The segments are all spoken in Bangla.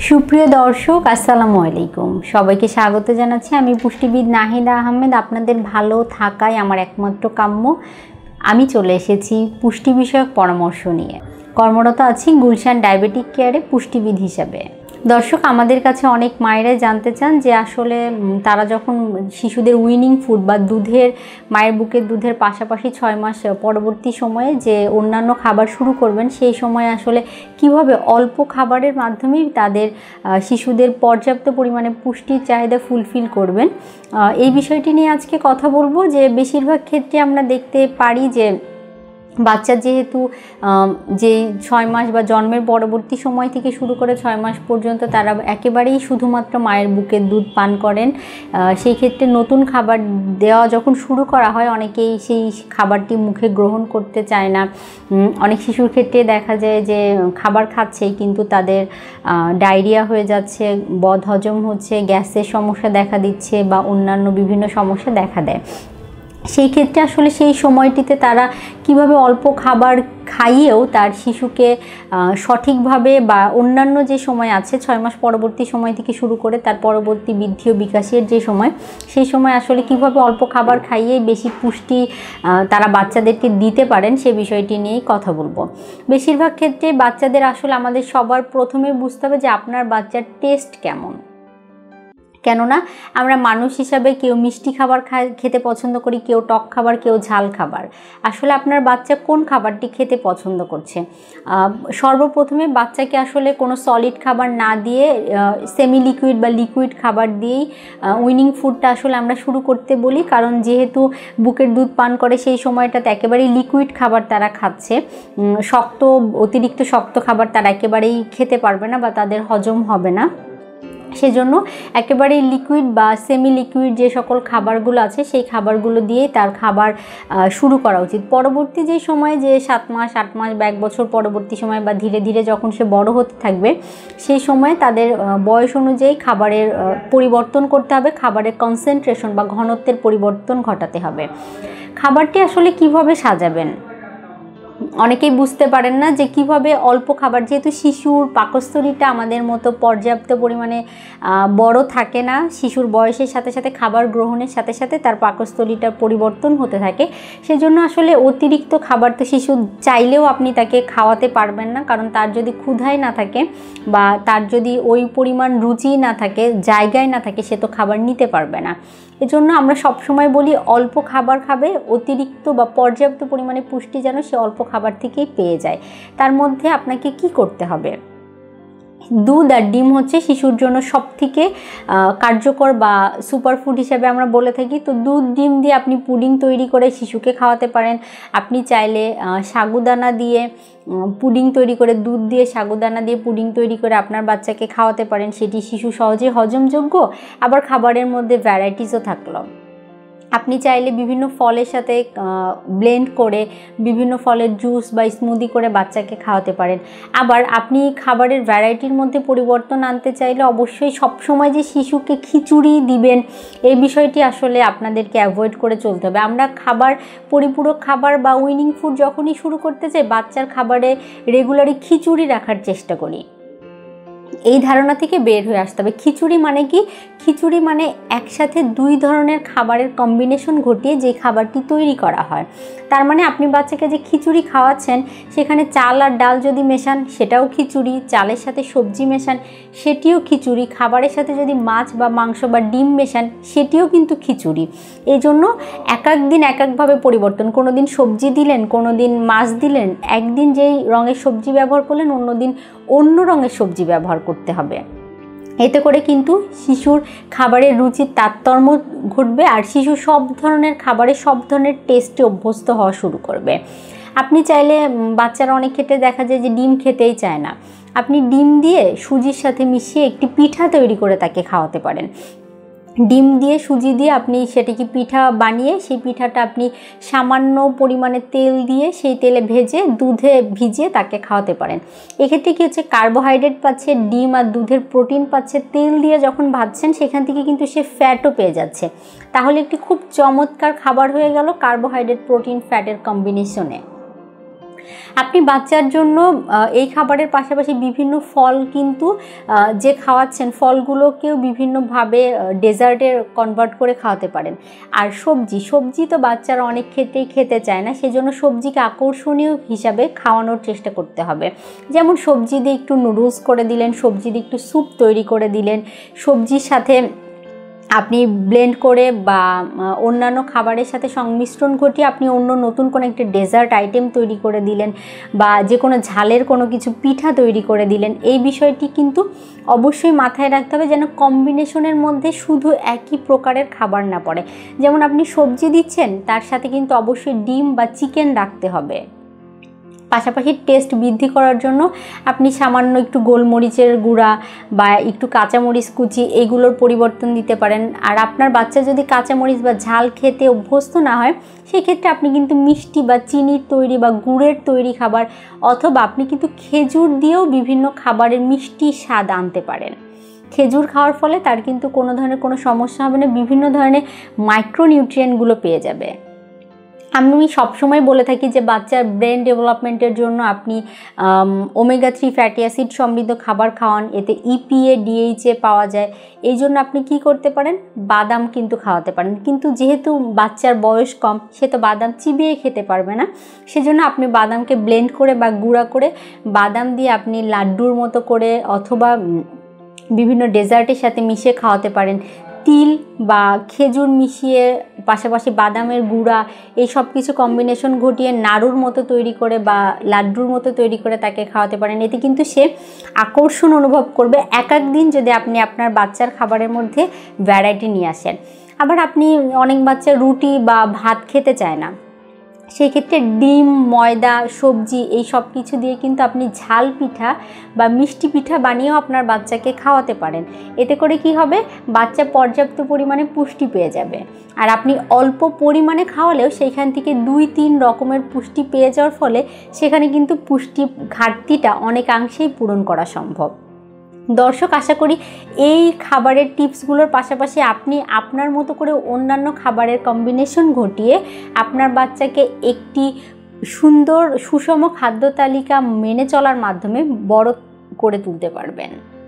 সুপ্রিয় দর্শক আসসালামু আলাইকুম, সবাইকে স্বাগত জানাচ্ছি। আমি পুষ্টিবিদ নাহিদা আহমেদ। আপনাদের ভালো থাকাই আমার একমাত্র কাম্য। আমি চলে এসেছি পুষ্টি বিষয়ক পরামর্শ নিয়ে। কর্মরত আছি গুলশান ডায়াবেটিক কেয়ারে পুষ্টিবিদ হিসাবে। দর্শক, আমাদের কাছে অনেক মায়েরাই জানতে চান যে আসলে তারা যখন শিশুদের উইনিং ফুড বা দুধের মায়ের বুকের দুধের পাশাপাশি 6 মাস পরবর্তী সময়ে যে অন্যান্য খাবার শুরু করবেন, সেই সময় আসলে কিভাবে অল্প খাবারের মাধ্যমেই তাদের শিশুদের পর্যাপ্ত পরিমাণে পুষ্টির চাহিদা ফুলফিল করবেন, এই বিষয়টি নিয়ে আজকে কথা বলবো। যে বেশিরভাগ ক্ষেত্রে আমরা দেখতে পারি যে বাচ্চা যেহেতু যে 6 মাস বা জন্মের পরবর্তী সময় থেকে শুরু করে 6 মাস পর্যন্ত তারা একেবারেই শুধুমাত্র মায়ের বুকের দুধ পান করেন, সেই ক্ষেত্রে নতুন খাবার দেওয়া যখন শুরু করা হয় অনেকেই সেই খাবারটি মুখে গ্রহণ করতে চায় না। অনেক শিশুর ক্ষেত্রে দেখা যায় যে খাবার খাচ্ছেই কিন্তু তাদের ডায়রিয়া হয়ে যাচ্ছে, বদহজম হচ্ছে, গ্যাসের সমস্যা দেখা দিচ্ছে বা অন্যান্য বিভিন্ন সমস্যা দেখা দেয়। সেই ক্ষেত্রে আসলে সেই সময়টিতে তারা কিভাবে অল্প খাবার খাইয়েও তার শিশুকে সঠিকভাবে বা অন্যান্য যে সময় আছে 6 মাস পরবর্তী সময় থেকে শুরু করে তার পরবর্তী বৃদ্ধি ও বিকাশের যে সময়, সেই সময় আসলে কিভাবে অল্প খাবার খাইয়ে বেশি পুষ্টি তারা বাচ্চাদেরকে দিতে পারেন সে বিষয়টি নিয়েই কথা বলবো। বেশিরভাগ ক্ষেত্রে বাচ্চাদের আসলে আমাদের সবার প্রথমে বুঝতে হবে যে আপনার বাচ্চার টেস্ট কেমন। কেননা আমরা মানুষ হিসাবে কেউ মিষ্টি খাবার খেতে পছন্দ করি, কেউ টক খাবার, কেউ ঝাল খাবার। আসলে আপনার বাচ্চা কোন খাবারটি খেতে পছন্দ করছে? সর্বপ্রথমে বাচ্চাকে আসলে কোনো সলিড খাবার না দিয়ে সেমি লিকুইড বা লিকুইড খাবার দিয়েই উইনিং ফুডটা আসলে আমরা শুরু করতে বলি। কারণ যেহেতু বুকের দুধ পান করে সেই সময়টাতে একেবারেই লিকুইড খাবার তারা খাচ্ছে, অতিরিক্ত শক্ত খাবার তারা একেবারেই খেতে পারবে না বা তাদের হজম হবে না। সেজন্য একেবারেই লিকুইড বা সেমি লিকুইড যে সকল খাবারগুলো আছে সেই খাবারগুলো দিয়েই তার খাবার শুরু করা উচিত। পরবর্তী যে সময় যে 7 মাস 8 মাস বা 1 বছর পরবর্তী সময় বা ধীরে ধীরে যখন সে বড় হতে থাকবে, সেই সময় তাদের বয়স অনুযায়ী খাবারের পরিবর্তন করতে হবে, খাবারের কনসেন্ট্রেশন বা ঘনত্বের পরিবর্তন ঘটাতে হবে। খাবারটি আসলে কিভাবে সাজাবেন অনেকেই বুঝতে পারেন না যে কিভাবে অল্প খাবার, যেহেতু শিশুর পাকস্থলীটা আমাদের মতো পর্যাপ্ত পরিমাণে বড় থাকে না, শিশুর বয়সের সাথে সাথে খাবার গ্রহণের সাথে সাথে তার পাকস্থলীটার পরিবর্তন হতে থাকে। সেজন্য আসলে অতিরিক্ত খাবার তো শিশু চাইলেও আপনি তাকে খাওয়াতে পারবেন না, কারণ তার যদি ক্ষুধাই না থাকে বা তার যদি ওই পরিমাণ রুচি না থাকে, জায়গায় না থাকে, সে তো খাবার নিতে পারবে না। এজন্য আমরা সবসময় বলি অল্প খাবার খাবে, অতিরিক্ত বা পর্যাপ্ত পরিমাণে পুষ্টি যেন সে অল্প খাবার থেকেই পেয়ে যায়। তার মধ্যে আপনাকে কি করতে হবে? দুধ আর ডিম হচ্ছে শিশুর জন্য সবথেকে কার্যকর বা সুপারফুড হিসাবে আমরা বলে থাকি। তো দুধ ডিম দিয়ে আপনি পুডিং তৈরি করে শিশুকে খাওয়াতে পারেন। আপনি চাইলে সাগুদানা দিয়ে পুডিং তৈরি করে, দুধ দিয়ে সাগুদানা দিয়ে পুডিং তৈরি করে আপনার বাচ্চাকে খাওয়াতে পারেন। সেটি শিশু সহজে হজমযোগ্য, আবার খাবারের মধ্যে ভ্যারাইটিসও থাকলো। আপনি চাইলে বিভিন্ন ফলের সাথে ব্লেন্ড করে বিভিন্ন ফলের জুস বা স্মুদি করে বাচ্চাকে খাওয়াতে পারেন। আবার আপনি খাবারের ভ্যারাইটির মধ্যে পরিবর্তন আনতে চাইলে অবশ্যই সবসময় যে শিশুকে খিচুড়ি দিবেন এই বিষয়টি আসলে আপনাদেরকে অ্যাভয়েড করে চলতে হবে। আমরা পরিপূরক খাবার বা উইনিং ফুড যখনই শুরু করতে চাই, বাচ্চার খাবারে রেগুলারই খিচুড়ি রাখার চেষ্টা করি। এই ধারণা থেকে বের হয়ে আসতে হবে। খিচুড়ি মানে কি? খিচুড়ি মানে একসাথে 2 ধরনের খাবারের কম্বিনেশন ঘটিয়ে যে খাবারটি তৈরি করা হয়। তার মানে আপনি বাচ্চাকে যে খিচুড়ি খাওয়াচ্ছেন, সেখানে চাল আর ডাল যদি মেশান সেটাও খিচুড়ি, চালের সাথে সবজি মেশান সেটিও খিচুড়ি, খাবারের সাথে যদি মাছ বা মাংস বা ডিম মেশান সেটিও কিন্তু খিচুড়ি। এই জন্য এক এক দিন এক একভাবে পরিবর্তন। কোনো দিন সবজি দিলেন, কোনো দিন মাছ দিলেন, একদিন যেই রঙের সবজি ব্যবহার করলেন অন্য দিন অন্য রঙের সবজি ব্যবহার করতে হবে। এতে করে কিন্তু শিশুর খাবারের রুচির তারতম্য ঘটবে আর শিশু সব ধরনের খাবারে সব ধরনের টেস্টে অভ্যস্ত হওয়া শুরু করবে। আপনি চাইলে, বাচ্চারা অনেক ক্ষেত্রে দেখা যায় যে ডিম খেতেই চায় না, আপনি ডিম দিয়ে সুজির সাথে মিশিয়ে একটি পিঠা তৈরি করে তাকে খাওয়াতে পারেন। ডিম দিয়ে সুজি দিয়ে আপনি সেটাকে পিঠা বানিয়ে সেই পিঠাটা আপনি সামান্য পরিমাণে তেল দিয়ে সেই তেলে ভেজে দুধে ভিজিয়ে তাকে খাওয়াতে পারেন। এক্ষেত্রে কি হচ্ছে, কার্বোহাইড্রেট পাচ্ছে, ডিম আর দুধের প্রোটিন পাচ্ছে, তেল দিয়ে যখন ভাজছেন সেখান থেকে কিন্তু সে ফ্যাটও পেয়ে যাচ্ছে। তাহলে একটি খুব চমৎকার খাবার হয়ে গেল কার্বোহাইড্রেট প্রোটিন ফ্যাটের কম্বিনেশনে। আপনি বাচ্চার জন্য এই খাবারের পাশাপাশি বিভিন্ন ফল কিন্তু যে খাওয়াচ্ছেন ফলগুলোকেও বিভিন্নভাবে ডেজার্টে কনভার্ট করে খাওয়াতে পারেন। আর সবজি তো বাচ্চারা অনেক ক্ষেত্রেই খেতে চায় না, সেজন্য সবজিকে আকর্ষণীয় হিসাবে খাওয়ানোর চেষ্টা করতে হবে। যেমন সবজি দিয়ে একটু নুডলস করে দিলেন, সবজি দিয়ে একটু স্যুপ তৈরি করে দিলেন, সবজির সাথে আপনি ব্লেন্ড করে বা অন্যান্য খাবারের সাথে সংমিশ্রণ ঘটিয়ে আপনি অন্য নতুন কোনো একটা ডেজার্ট আইটেম তৈরি করে দিলেন বা যে কোনো ঝালের কোনো কিছু পিঠা তৈরি করে দিলেন। এই বিষয়টি কিন্তু অবশ্যই মাথায় রাখতে হবে যেন কম্বিনেশনের মধ্যে শুধু একই প্রকারের খাবার না পড়ে। যেমন আপনি সবজি দিচ্ছেন, তার সাথে কিন্তু অবশ্যই ডিম বা চিকেন রাখতে হবে। পাশাপাশি টেস্ট বৃদ্ধি করার জন্য আপনি সামান্য একটু গোলমরিচের গুঁড়া বা একটু কাঁচামরিচ কুচি এগুলোর পরিবর্তন দিতে পারেন। আর আপনার বাচ্চা যদি কাঁচামরিচ বা ঝাল খেতে অভ্যস্ত না হয়, সেক্ষেত্রে আপনি কিন্তু মিষ্টি বা চিনির তৈরি বা গুড়ের তৈরি খাবার অথবা আপনি কিন্তু খেজুর দিয়েও বিভিন্ন খাবারের মিষ্টি স্বাদ আনতে পারেন। খেজুর খাওয়ার ফলে তার কিন্তু কোনো ধরনের কোনো সমস্যা হবে না, বিভিন্ন ধরনের মাইক্রোনিউট্রিয়েন্টগুলো পেয়ে যাবে। আমি সবসময় বলে থাকি যে বাচ্চার ব্রেন ডেভেলপমেন্টের জন্য আপনি ওমেগা 3 ফ্যাটি অ্যাসিড সমৃদ্ধ খাবার খাওয়ান, এতে EPA DHA পাওয়া যায়। এই জন্য আপনি কি করতে পারেন, বাদাম কিন্তু খাওয়াতে পারেন। কিন্তু যেহেতু বাচ্চার বয়স কম, সে তো বাদাম চিবিয়ে খেতে পারবে না, সেজন্য আপনি বাদামকে ব্লেন্ড করে বা গুঁড়া করে বাদাম দিয়ে আপনি লাড্ডুর মতো করে অথবা বিভিন্ন ডেজার্টের সাথে মিশিয়ে খাওয়াতে পারেন। তিল বা খেজুর মিশিয়ে পাশাপাশি বাদামের গুঁড়া এই সব কিছু কম্বিনেশন ঘটিয়ে নাড়ুর মতো তৈরি করে বা লাড্ডুর মতো তৈরি করে তাকে খাওয়াতে পারেন। এতে কিন্তু সে আকর্ষণ অনুভব করবে এক এক দিন যদি আপনি আপনার বাচ্চার খাবারের মধ্যে ভ্যারাইটি নিয়ে আসেন। আবার আপনি অনেক বাচ্চা রুটি বা ভাত খেতে চায় না, সেই ক্ষেত্রে ডিম, ময়দা, সবজি এই সব কিছু দিয়ে কিন্তু আপনি ঝাল পিঠা বা মিষ্টি পিঠা বানিয়েও আপনার বাচ্চাকে খাওয়াতে পারেন। এতে করে কি হবে, বাচ্চা পর্যাপ্ত পরিমাণে পুষ্টি পেয়ে যাবে। আর আপনি অল্প পরিমাণে খাওয়ালেও সেইখান থেকে 2-3 রকমের পুষ্টি পেয়ে যাওয়ার ফলে সেখানে কিন্তু পুষ্টি ঘাটতিটা অনেকাংশেই পূরণ করা সম্ভব। দর্শক, আশা করি এই খাবারের টিপসগুলোর পাশাপাশি আপনি আপনার মতো করে অন্যান্য খাবারের কম্বিনেশন ঘটিয়ে আপনার বাচ্চাকে একটি সুন্দর সুষম খাদ্য তালিকা মেনে চলার মাধ্যমে বড় করে তুলতে পারবেন।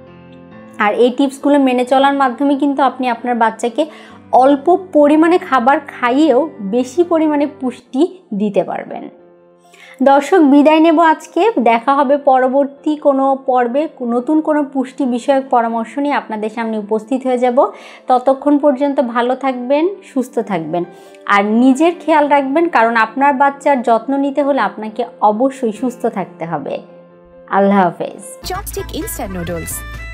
আর এই টিপসগুলো মেনে চলার মাধ্যমে কিন্তু আপনি আপনার বাচ্চাকে অল্প পরিমাণে খাবার খাইয়েও বেশি পরিমাণে পুষ্টি দিতে পারবেন। দর্শক, বিদায় নেব আজকে। দেখা হবে পরবর্তী কোনো পর্বে নতুন কোনো পুষ্টি বিষয়ক পরামর্শ নিয়ে আপনাদের সামনে উপস্থিত হয়ে যাব। ততক্ষণ পর্যন্ত ভালো থাকবেন, সুস্থ থাকবেন আর নিজের খেয়াল রাখবেন, কারণ আপনার বাচ্চার যত্ন নিতে হলে আপনাকে অবশ্যই সুস্থ থাকতে হবে। আল্লাহ হাফেজ। Chopstick instant noodles.